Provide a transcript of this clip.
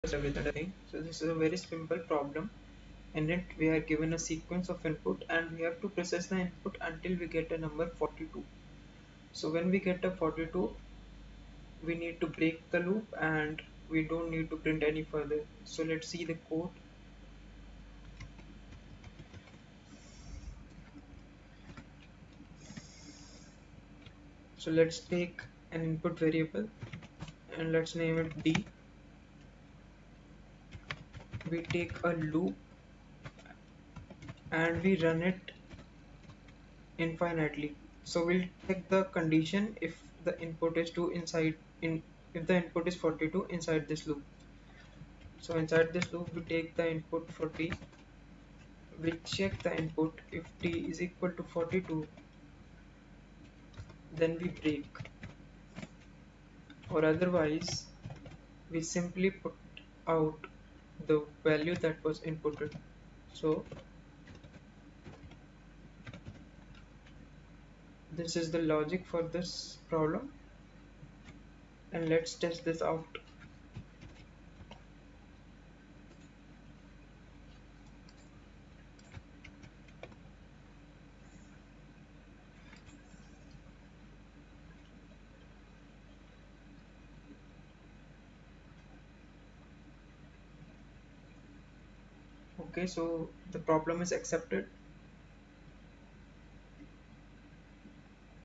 everything thing. So this is a very simple problem. In it we are given a sequence of input and we have to process the input until we get a number 42. So when we get a 42, we need to break the loop and we don't need to print any further. So let's see the code. So let's take an input variable and let's name it D. We take a loop and we run it infinitely. So we'll check the condition if the input is 2 inside in if the input is 42 inside this loop. So inside this loop we take the input for t, we check the input. If t is equal to 42, then we break, or otherwise we simply put out the value that was inputted. So this is the logic for this problem, and let's test this out. Okay, so the problem is accepted.